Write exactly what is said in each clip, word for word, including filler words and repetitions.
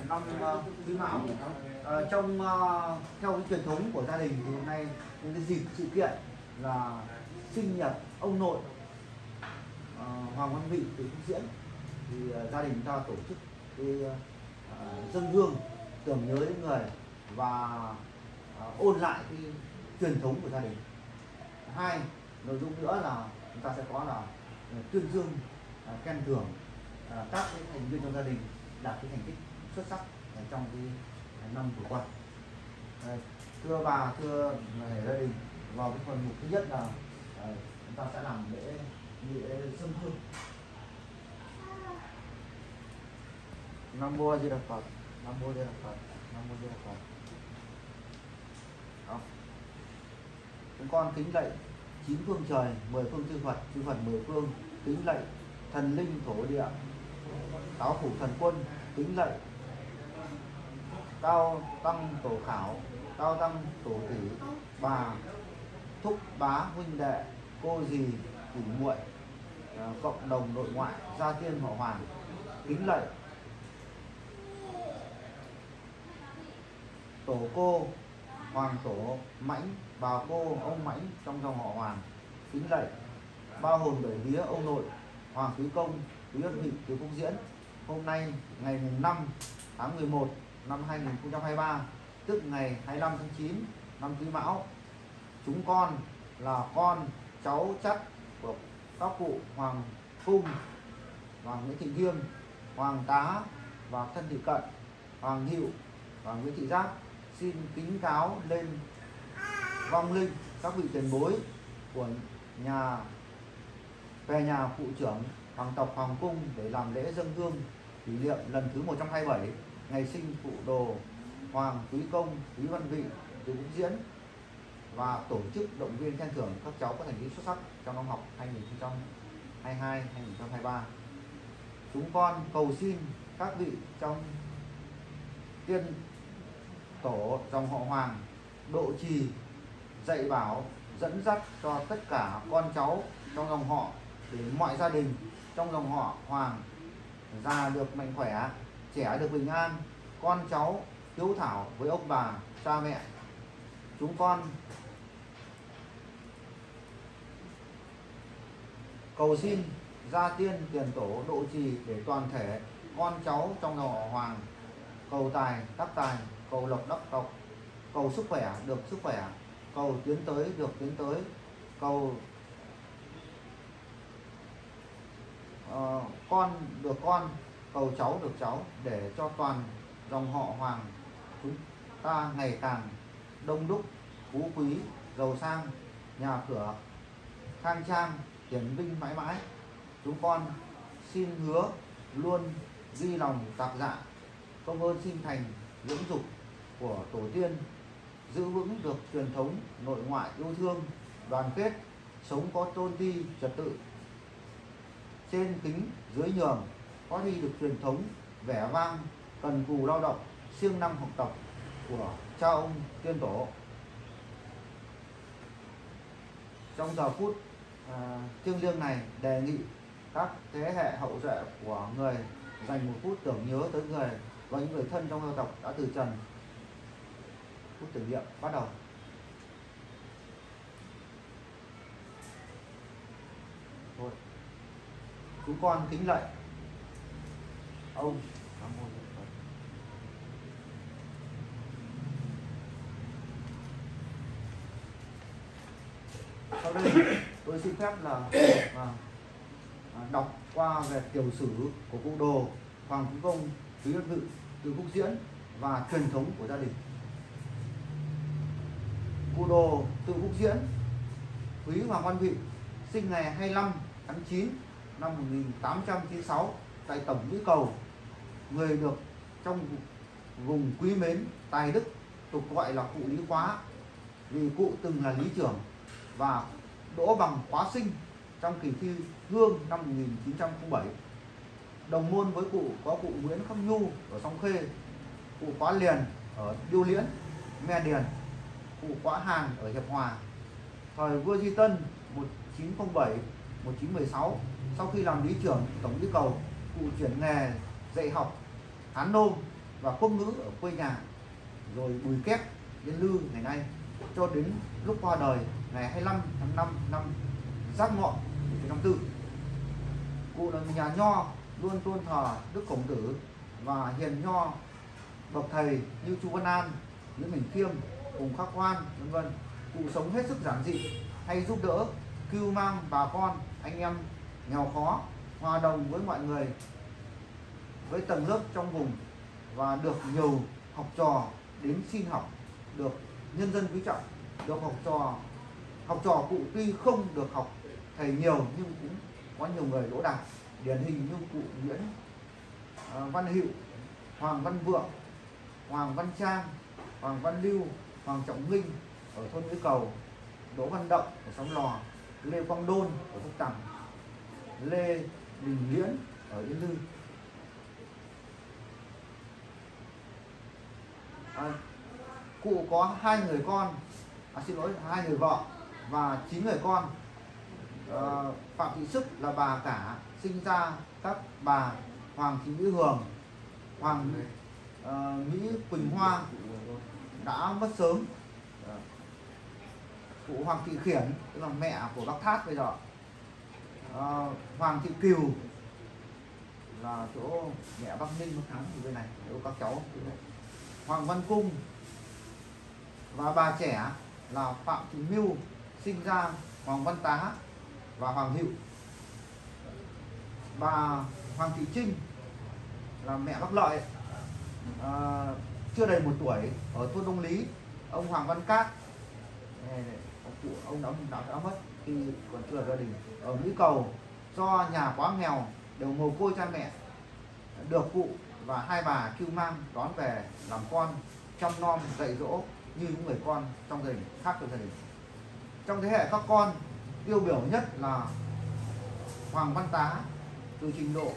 năm uh, Quý Mão. Uh, trong uh, theo cái truyền thống của gia đình thì hôm nay những cái dịp sự kiện là sinh nhật ông nội uh, Hoàng Văn Vị từ Phúc Diễn, thì uh, gia đình chúng ta tổ chức cái uh, dâng hương tưởng nhớ đến người và uh, ôn lại cái truyền thống của gia đình. Hai nội dung nữa là chúng ta sẽ có là uh, tuyên dương uh, khen thưởng uh, các cái thành viên trong gia đình đạt cái thành tích xuất sắc uh, trong cái uh, năm vừa qua. Uh, thưa bà, thưa hệ gia đình, vào cái phần mục thứ nhất là uh, chúng ta sẽ làm lễ lễ dâng hương. Nam mô A Di Đà Phật, Nam mô A Di Đà Phật, Nam mô A Di Đà Phật. Đó. Chúng con kính lạy chín phương trời, mười phương chư Phật, chư Phật mười phương, kính lạy thần linh thổ địa, giáo phủ thần quân, kính lạy cao tăng tổ khảo, cao tăng tổ tỷ, bà thúc bá huynh đệ, cô dì tỷ muội, cộng đồng nội ngoại, gia tiên họ Hoàng, kính lạy tổ cô Hoàng Tổ Mãnh, bà cô ông Mãnh trong dòng họ Hoàng, kính lạy ba hồn bảy vía ông nội Hoàng Quý Công, Quý Ân Vị từ Phúc Diễn. Hôm nay ngày năm tháng mười một năm hai nghìn không trăm hai mươi ba, tức ngày hai mươi lăm tháng chín năm Quý Mão, chúng con là con cháu chắt của các cụ Hoàng Cung, Hoàng Nguyễn Thị Nghiêm, Hoàng Tá và Thân Thị Cận, Hoàng Hiệu và Nguyễn Thị Giác, xin kính cáo lên vong linh các vị tiền bối của nhà về nhà cụ trưởng hoàng tộc Hoàng Cung để làm lễ dâng hương kỷ niệm lần thứ một trăm hai mươi bảy ngày sinh cụ đồ Hoàng Quý Công, Quý Văn Vị từ Phúc Diễn, và tổ chức động viên khen thưởng các cháu có thành tích xuất sắc trong năm học hai nghìn không trăm hai mươi hai hai nghìn không trăm hai mươi ba. Chúng con cầu xin các vị trong tiên tổ dòng họ Hoàng độ trì, dạy bảo, dẫn dắt cho tất cả con cháu trong dòng họ, để mọi gia đình trong dòng họ Hoàng già được mạnh khỏe, trẻ được bình an, con cháu hiếu thảo với ông bà, cha mẹ. Chúng con cầu xin gia tiên tiền tổ độ trì để toàn thể con cháu trong dòng họ Hoàng cầu tài đắc tài, cầu lộc đắc lộc, cầu sức khỏe được sức khỏe, cầu tiến tới được tiến tới, cầu uh, con được con, cầu cháu được cháu, để cho toàn dòng họ Hoàng chúng ta ngày càng đông đúc, phú quý, giàu sang, nhà cửa khang trang, hiển vinh mãi mãi. Chúng con xin hứa luôn ghi lòng tạc dạ, công ơn sinh thành dưỡng dục của tổ tiên, giữ vững được truyền thống nội ngoại yêu thương, đoàn kết, sống có tôn ti trật tự, trên kính dưới nhường, phát huy được truyền thống vẻ vang, cần cù lao động, siêng năng học tập của cha ông tiên tổ. Trong giờ phút à, thiêng liêng này, đề nghị các thế hệ hậu duệ của người dành một phút tưởng nhớ tới người và những người thân trong gia tộc đã từ trần. Phút tưởng niệm bắt đầu. Thôi. Chúng con kính lạy ông. Nam mô Phật. Sau đây tôi xin phép là à, đọc qua về tiểu sử của cụ đồ Hoàng Quý Công, Quý Ân Vị từ Phúc Diễn và truyền thống của gia đình. Cụ đồ từ Phúc Diễn, Quý Hoàng Văn Vị, sinh ngày hai mươi lăm tháng chín năm một nghìn tám trăm chín mươi sáu tại Tổng Mỹ Cầu, người được trong vùng quý mến, tài đức, tục gọi là cụ Lý Khóa, vì cụ từng là lý trưởng và đỗ bằng khóa sinh trong kỳ thi Hương năm một nghìn chín trăm lẻ bảy. Đồng môn với cụ có cụ Nguyễn Khắc Nhu ở Song Khê, cụ Khóa Liền ở Điêu Liễn, Me Điền, cụ Khóa Hàn ở Hiệp Hòa. Thời vua Duy Tân một nghìn chín trăm lẻ bảy đến một nghìn chín trăm mười sáu, sau khi làm lý trưởng Tổng Mỹ Cầu, cụ chuyển nghề dạy học Hán Nôm và quốc ngữ ở quê nhà, rồi Bùi Kép, Yên Lư ngày nay, cho đến lúc qua đời ngày hai mươi lăm tháng năm năm Giáp Ngọ năm Tư. Cụ là nhà nho luôn tôn thờ Đức Khổng Tử và hiền nho bậc thầy như Chu Văn An, Nguyễn Bình Khiêm, Phùng Khắc Hoan, vân vân. Cụ sống hết sức giản dị, hay giúp đỡ, cưu mang bà con, anh em nghèo khó, hòa đồng với mọi người, với tầng lớp trong vùng, và được nhiều học trò đến xin học, được nhân dân quý trọng. Được học trò học trò cụ tuy không được học thầy nhiều nhưng cũng có nhiều người đỗ đạt, điển hình như cụ Nguyễn uh, Văn Hữu, Hoàng Văn Vượng, Hoàng Văn Trang, Hoàng Văn Lưu, Hoàng Trọng Minh ở thôn Nghĩa Cầu, Đỗ Văn Động ở xóm Lò, Lê Quang Đôn ở Phúc Tằng, Lê Đình Liễn ở Yên Lư. À, cụ có hai người con, à, xin lỗi, hai người vợ và chín người con. À, Phạm Thị Sức là bà cả, sinh ra các bà Hoàng Thị Mỹ Hường, Hoàng uh, Mỹ Quỳnh Hoa đã mất sớm. À, cụ Hoàng Thị Khiển tức là mẹ của bác Thát bây giờ. À, Hoàng Thị Kiều là chỗ mẹ Bắc Ninh, Bắc Thắng thì bên này, chỗ các cháu. Hoàng Văn Cung và bà trẻ là Phạm Thị Mưu, sinh ra Hoàng Văn Tá và Hoàng Hữu. Bà Hoàng Thị Trinh là mẹ bác Lợi, à, chưa đầy một tuổi, ở thôn Đông Lý. Ông Hoàng Văn Cát, ông, ông đã, đã, đã mất khi còn chưa gia đình, ở Mỹ Cầu. Do nhà quá nghèo, đều mồ côi cha mẹ, được cụ và hai bà cưu mang đón về làm con, chăm nom dạy dỗ như những người con trong gia đình khác trong gia đình. Trong thế hệ các con, tiêu biểu nhất là Hoàng Văn Tá, từ trình độ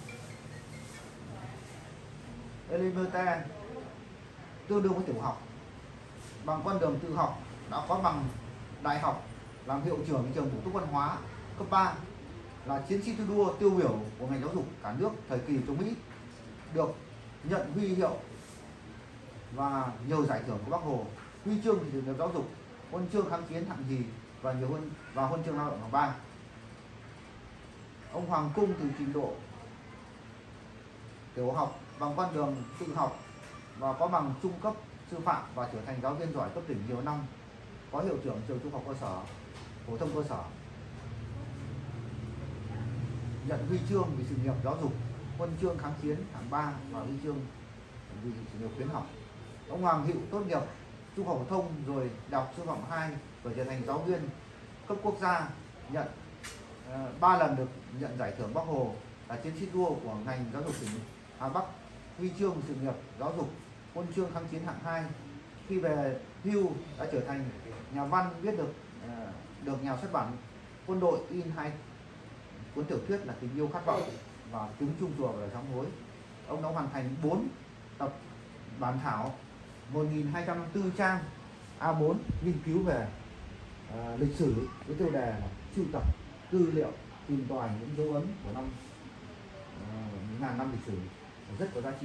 Elementary tương đương với tiểu học, bằng con đường tự học đã có bằng đại học, làm hiệu trưởng trường bổ túc văn hóa cấp ba, là chiến sĩ thi đua tiêu biểu của ngành giáo dục cả nước thời kỳ chống Mỹ, được nhận huy hiệu và nhiều giải thưởng của Bác Hồ, huy chương vì sự nghiệp giáo dục, huân chương kháng chiến hạng nhì và nhiều huân và huân chương lao động hạng ba. Ông Hoàng Cung từ trình độ tiểu học bằng con đường tự học và có bằng trung cấp sư phạm và trở thành giáo viên giỏi cấp tỉnh nhiều năm, có hiệu trưởng trường trung học cơ sở, phổ thông cơ sở, nhận huy chương vì sự nghiệp giáo dục, huân chương kháng chiến hạng ba và huy chương vì sự nghiệp khuyến học. Ông Hoàng Hữu tốt nghiệp trung học phổ thông rồi đọc sư phạm hai và trở thành giáo viên cấp quốc gia, nhận ba uh, lần được nhận giải thưởng Bác Hồ, là chiến sĩ đua của ngành giáo dục tỉnh Hà Bắc, huy chương sự nghiệp giáo dục, huân chương kháng chiến hạng hai. Khi về hưu đã trở thành nhà văn, viết được uh, được nhà xuất bản Quân đội in hai cuốn tiểu thuyết là Tình yêu khát vọng và Tiếng chuông chùa và Lời sám hối. Ông đã hoàn thành bốn tập bản thảo một nghìn hai trăm năm mươi tư trang A bốn nghiên cứu về uh, lịch sử với tiêu đề là sưu tập tư liệu tìm tòi những dấu ấn của năm uh, ngàn năm lịch sử, rất có giá trị.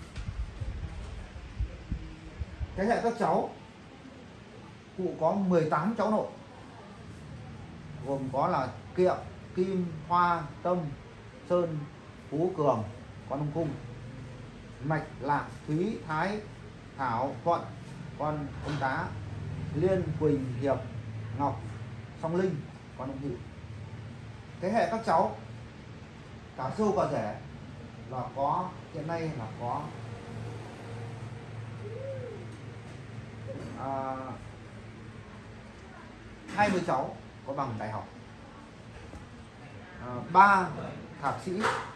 Thế hệ các cháu, cụ có mười tám cháu nội, gồm có là Kiệm, Kim, Hoa, Tâm, Sơn, Phú, Cường, con ông Cung, Mạch, Lạc, Thúy, Thái, Thảo, Thuận, con ông Tá, Liên, Quỳnh, Hiệp, Ngọc, Song Linh, con ông Hữu. Thế hệ các cháu cả dâu cả rể là có, hiện nay là có à, hai mươi cháu có bằng đại học, ba à, thạc sĩ,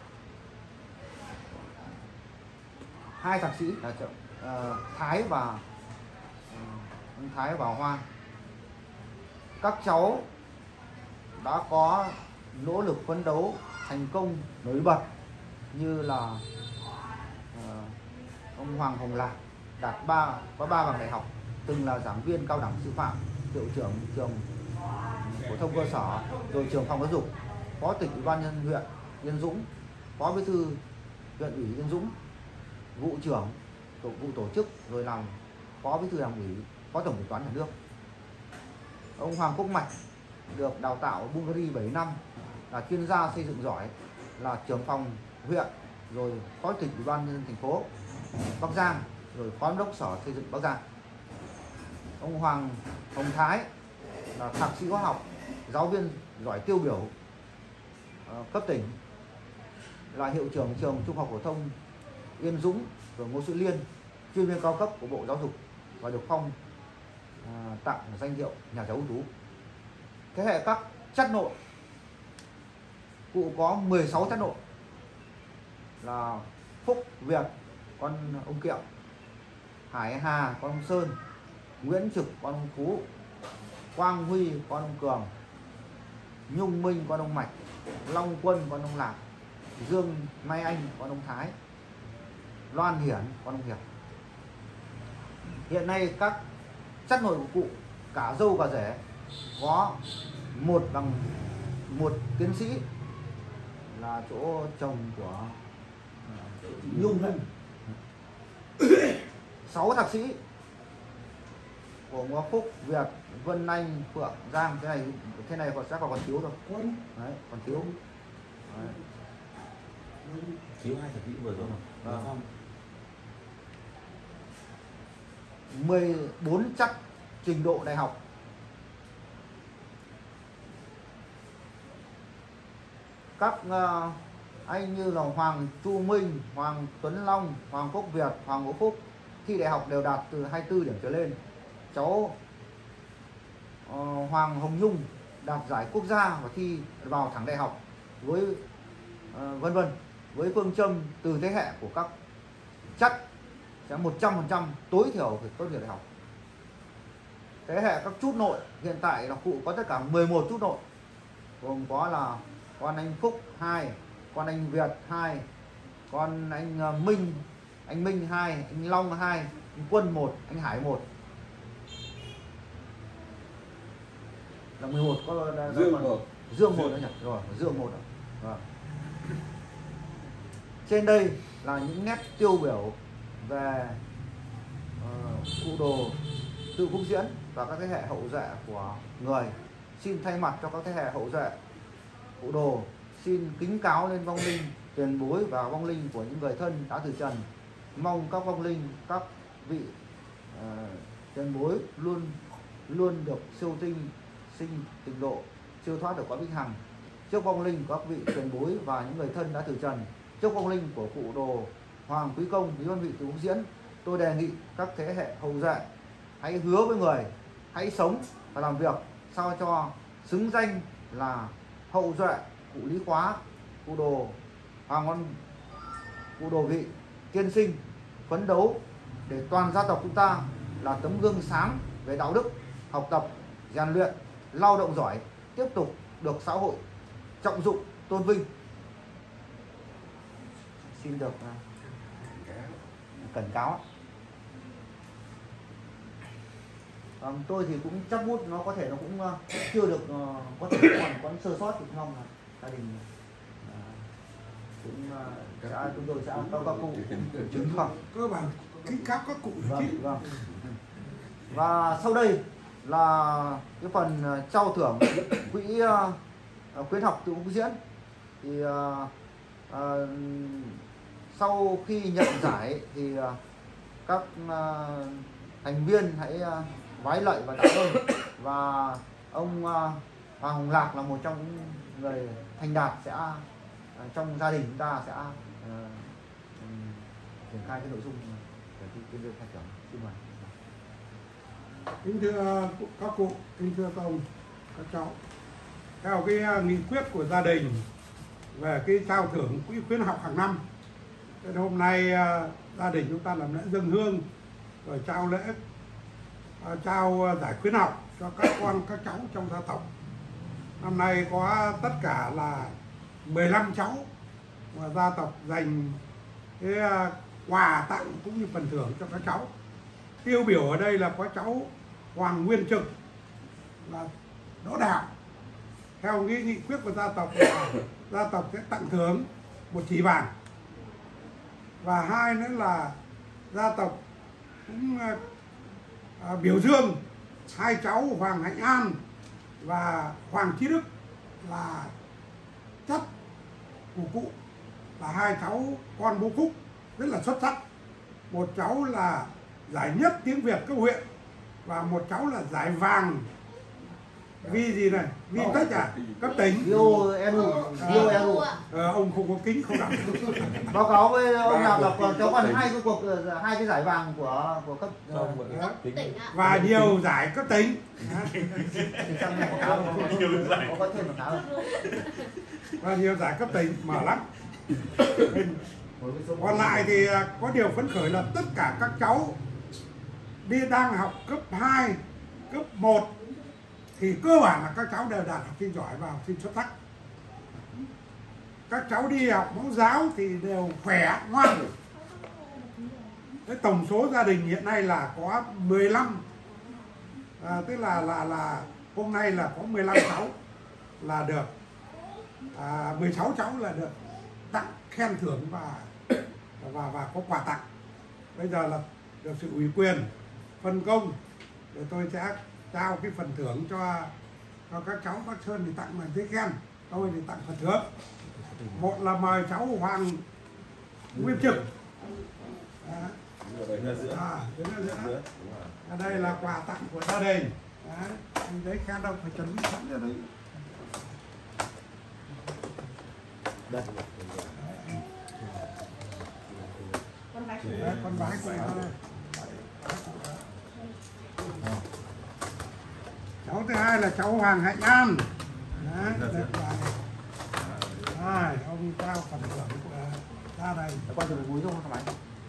hai thạc sĩ là uh, Thái và uh, Thái và Hoa. Các cháu đã có nỗ lực phấn đấu thành công nổi bật như là uh, ông Hoàng Hồng Lạc đạt ba có ba bằng đại học, từng là giảng viên cao đẳng sư phạm, hiệu trưởng trường phổ thông cơ sở, rồi trưởng phòng giáo dục, phó tịch ủy ban nhân huyện Yên Dũng, phó bí thư huyện ủy Yên Dũng, vụ trưởng tổ vụ tổ chức, rồi làm phó bí thư đảng ủy, phó tổng kiểm toán nhà nước. Ông Hoàng Quốc Mạch được đào tạo ở Bulgaria bảy năm, là chuyên gia xây dựng giỏi, là trưởng phòng huyện, rồi phó chủ tịch ủy ban nhân dân thành phố Bắc Giang, rồi phó giám đốc sở xây dựng Bắc Giang. Ông Hoàng Hồng Thái là thạc sĩ hóa học, giáo viên giỏi tiêu biểu uh, cấp tỉnh, là hiệu trưởng trường trung học phổ thông Yên Dũng, rồi Ngô Sĩ Liên, chuyên viên cao cấp của Bộ Giáo dục, và được phong uh, tặng danh hiệu nhà giáo ưu tú. Thế hệ các chất nội, cụ có mười sáu chất nội, là Phúc Việt con ông Kiệm, Hải Hà con ông Sơn, Nguyễn Trực con ông Phú, Quang Huy con ông Cường, Nhung Minh con ông Mạch, Long Quân con ông Lạc, Dương Mai Anh con ông Thái, Loan Hiển con ông Hiệp. Hiện nay các chất nội của cụ cả dâu cả rể có một bằng một tiến sĩ, là chỗ chồng của Nhung Minh, sáu thạc sĩ của Ngô Phúc, Việt, Vân Anh, Phượng, Giang. Cái này thế này còn chắc là còn thiếu thôi. Đấy, còn thiếu. Đấy. Thiếu hai thập kỷ vừa rồi mà. Vâng. mười bốn chắc trình độ đại học. Các uh, anh như là Hoàng Chu Minh, Hoàng Tuấn Long, Hoàng Quốc Việt, Hoàng Ngũ Phúc thi đại học đều đạt từ hai mươi tư điểm trở lên. Cháu uh, Hoàng Hồng Nhung đạt giải quốc gia và thi vào thẳng đại học, với uh, vân vân, với phương châm từ thế hệ của các chất sẽ một trăm phần trăm tối thiểu phải tốt nghiệp đại học. Thế hệ các chút nội hiện tại là cụ có tất cả mười một chút nội, gồm có là con anh Phúc hai, con anh Việt hai, con anh Minh, anh Minh hai, anh Long hai, anh Quân một, anh Hải một. Là mười một có đã, Dương còn, một. Dương một nữa nhỉ? Rồi, Dương một rồi. Trên đây là những nét tiêu biểu về uh, cụ Đồ Tự Phúc Diễn và các thế hệ hậu duệ của người. Xin thay mặt cho các thế hệ hậu duệ cụ Đồ xin kính cáo lên vong linh tiền bối và vong linh của những người thân đã từ trần. Mong các vong linh, các vị uh, tiền bối luôn luôn được siêu tinh sinh tịnh độ, siêu thoát được cõi vĩnh hằng. Trước vong linh các vị tiền bối và những người thân đã từ trần, trước vong linh của cụ Đồ Hoàng Quý Công, Lý Văn Vị Tự Phúc Diễn, tôi đề nghị các thế hệ hậu duệ hãy hứa với người, hãy sống và làm việc sao cho xứng danh là hậu duệ cụ Lý Khóa, cụ Đồ Hoàng Văn, cụ Đồ Vị tiên sinh, phấn đấu để toàn gia tộc chúng ta là tấm gương sáng về đạo đức, học tập, rèn luyện, lao động giỏi, tiếp tục được xã hội trọng dụng, tôn vinh. Xin được cảnh cáo. À, tôi thì cũng chắc bút nó có thể nó cũng uh, chưa được uh, có thể còn có sơ sót, thì mong là gia đình uh, cũng uh, sẽ chúng tôi sẽ các các cụ kiểm chứng không cơ bản kính các các cụ. Vâng, vâng. Và sau đây là cái phần trao thưởng quỹ uh, khuyến học Tự Phúc Diễn. Thì uh, uh, sau khi nhận giải thì uh, các uh, thành viên hãy uh, vái lạy và cảm ơn. Và ông uh, Hoàng Hồng Lạc là một trong những người thành đạt sẽ uh, trong gia đình chúng ta sẽ uh, triển khai cái nội dung về cái cái việc khai thưởng. Xin mời. Kính thưa các cụ, kính thưa các ông, các cháu, theo cái nghị quyết của gia đình về cái trao thưởng quỹ khuyến học hàng năm, nên hôm nay gia đình chúng ta làm lễ dâng hương rồi trao lễ trao giải khuyến học cho các con các cháu trong gia tộc. Năm nay có tất cả là mười lăm cháu và gia tộc dành cái quà tặng cũng như phần thưởng cho các cháu. Tiêu biểu ở đây là có cháu Hoàng Nguyên Trực là đỗ đạo. Theo nghị nghị quyết của gia tộc là gia tộc sẽ tặng thưởng một chỉ vàng. Và hai nữa là gia tộc cũng à, à, biểu dương hai cháu Hoàng Hạnh An và Hoàng Chí Đức là chất của cụ, là hai cháu con bố Phúc rất là xuất sắc. Một cháu là giải nhất tiếng Việt cấp huyện và một cháu là giải vàng vì gì này, vì tất cả cấp tỉnh. Bio Edu, Bio Edu. Ờ, ông không có kính không đọc. Báo cáo với ông nào là còn cháu còn hai cái cuộc hai cái giải vàng của của cấp Cấp tỉnh ạ. Và nhiều giải cấp tỉnh. thì trong này có có có thêm một cái không? Và nhiều giải cấp tỉnh mở lắm. Còn lại thì có điều phấn khởi là tất cả các cháu đi đang học cấp hai, cấp một thì cơ bản là các cháu đều đạt học sinh giỏi và học sinh xuất sắc. Các cháu đi học mẫu giáo thì đều khỏe, ngoan. Cái tổng số gia đình hiện nay là có mười lăm, à, tức là là là hôm nay là có mười lăm cháu là được à, mười sáu cháu là được tặng khen thưởng và và và có quà tặng. Bây giờ là được sự ủy quyền phân công để tôi sẽ trao cái phần thưởng cho cho các cháu. Bác Sơn thì tặng bằng giấy khen, tôi thì tặng phần thưởng. Một là mời cháu Hoàng Nguyên Trực. À, à, ở đây là quà tặng của gia đình. Đấy, giấy khen đâu phải chuẩn bị sẵn ra đấy. Đây. Đấy, con bái của em đây. Cháu thứ hai là cháu Hoàng Hạnh An. Đấy, được bài. Rồi, ông trao phần thưởng của ra đây. Qua từ cuối không các bạn.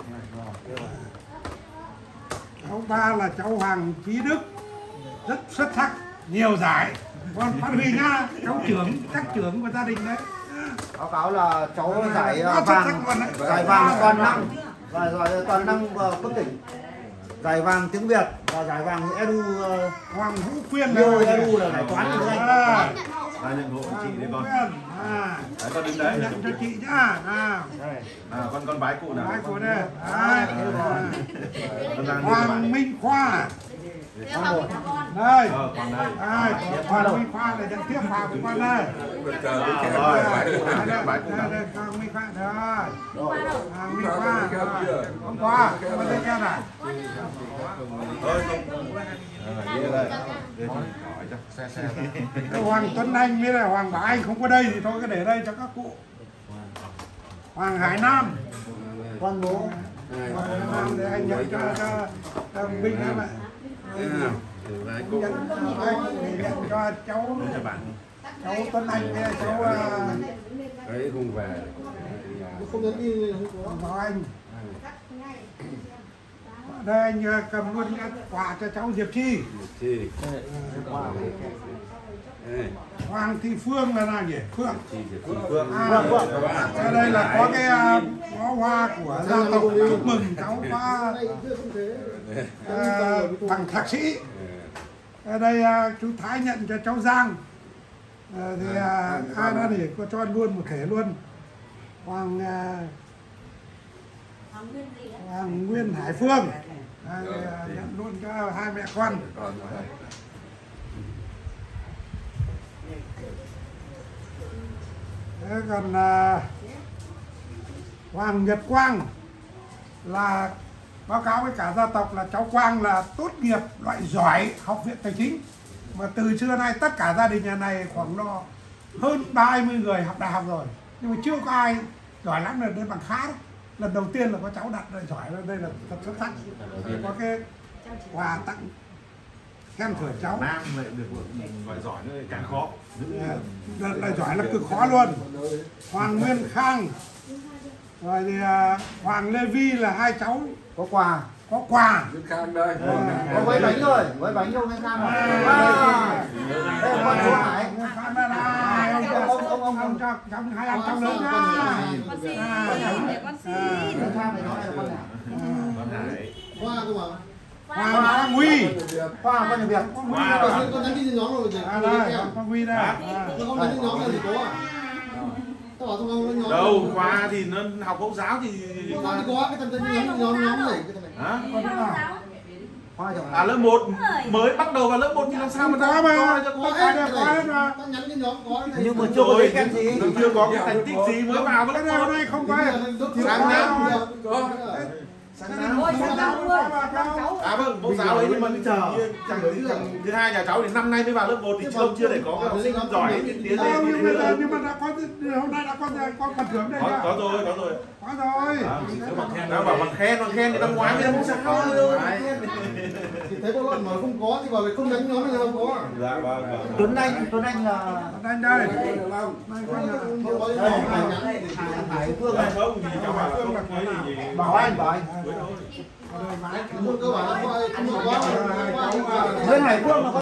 Cháu ba là cháu Hoàng Chí Đức, rất xuất sắc, nhiều giải. Con phát huy nhá, cháu trưởng, các trưởng của gia đình đấy. Báo cáo là cháu giải Rất vàng, xuất sắc luôn đấy. giải vàng toàn năng và giải toàn năng cấp tỉnh, giải vàng tiếng Việt và giải vàng Edu. Hoàng Vũ Quyên Bio là Edu là giải toán được danh. À, À, nhận hộ chị đi con. à, Đấy, con đứng đấy. nhận cho chị nhá. À, À, con con bái cụ nào. bái của đây. Đấy, Con đang Hoàng Minh Khoa. Đeo vào cái con. Đây. Ờ, con đây. Đây, Hoàng Minh Khoa là nhận tiếp vào của con đây. Rồi, bái cụ nào, Đây, bái cụ đây, nào. đây, Hoàng Minh Khoa, rồi. Qua đâu? Hoàng Minh Khoa, rồi. Hôm qua, có đây kia này. Ơi, không. À, đi đây. Đây, hỏi cho. Xe xe. Cái Hoàng Tuấn Anh với là Hoàng Bảo Anh không có đây thì thôi cứ để đây cho các cụ. Hoàng Hải Nam. Con bố Hoàng Hải Nam để anh nhận cho cho cho Minh em ạ. Nhận cho anh để nhận cho cháu cháu Tuấn Anh với cháu đấy không về không nhắn đi không có. Hoàng Bảo Anh. Đây anh cầm luôn cái quà cho cháu Diệp Chi. chi Hoàng Thị Phương là nào nhỉ? Phương. chi Phương À, ở đây là có cái uh, bó hoa của gia tộc chúc mừng cháu có uh, bằng thạc sĩ. Ở đây uh, chú Thái nhận cho cháu Giang. Uh, thì uh, ai đó để có cho luôn một thể luôn. Hoàng uh, Hoàng Nguyên gì đấy? Hoàng Nguyên Hải Phương. Đây, uh, nhận luôn cho hai mẹ con. Thế còn uh, Hoàng Nhật Quang là báo cáo với cả gia tộc là cháu Quang là tốt nghiệp loại giỏi học viện tài chính, mà từ xưa nay tất cả gia đình nhà này khoảng độ hơn ba mươi người học đại học rồi nhưng mà chưa có ai giỏi lắm là đến bằng khá đấy. Lần đầu tiên là có cháu đặt loại giỏi, đây là thật xuất sắc. Có cái quà tặng khen thưởng cháu. Nam lại được loại giỏi nữa càng khó. Đợt lại giỏi là cực khó luôn. Hoàng Nguyên Khang rồi thì uh, Hoàng Lê Vi là hai cháu có quà, có quà. Nguyên Khang đây có với bánh rồi, với bánh đâu Nguyên Khang rồi. À, đây là con chú Hải. Nguyên Khang đây là ông ông ông ông ông cho cháu hai anh cháu lớn nhá. Con xin, để con xin. Nguyên Khang này nói là con nào? Con Hải. Qua cơ mà. Hoàng Quang Huy. Khoa con nhà Việt. Quang Huy Wow. đâu? Con nhắn tin nhóm rồi. À đây, Quang Huy đây. À. Nó không nhắn tin nhóm là gì cố à? Tao bảo trong ông nó nhóm. Đâu khoa thì nó học mẫu giáo thì Nó thì có cái thằng tên nhóm nhóm nhóm này cái thằng này. hả? Khoa chẳng À lớp một mới bắt đầu vào lớp một thì làm sao mà Có nó mà. coi cho Có có hết có cái hết mà. này. Tao nhắn cái nhóm có cái này. nhưng mà chưa có rồi giấy khen gì. chưa có cái thành tích gì mới vào với Cái lớp này hôm một. nay không Cái có. này là thiếu Sáng quá. năm. Có. Sáng năm. Ôi sao cao ơi, cháu. À vâng, mẫu giáo ấy nhưng mà thằng thằng thứ hai nhà cháu thì năm nay mới vào lớp một thì chưa chưa để có cái học sinh giỏi ấy, tiến Ờ, lên nhưng mà nhưng mà đã có hôm nay đã có có phần thưởng đây có nhá. có rồi có rồi. Có rồi. Nó bảo bằng khen bằng khen thì năm ngoái mới mẫu giáo thôi. Thì thấy có lần mà không có thì bảo là không đánh nhóm này là không có. Dạ vâng vâng. Tuấn Anh Tuấn Anh là Anh đây. Đây coi nè. Hải Hải Phương này. Không thì cháu bảo là không ấy thì Bảo anh bảo anh Cơ bản là không có không có. với Hải Phương là có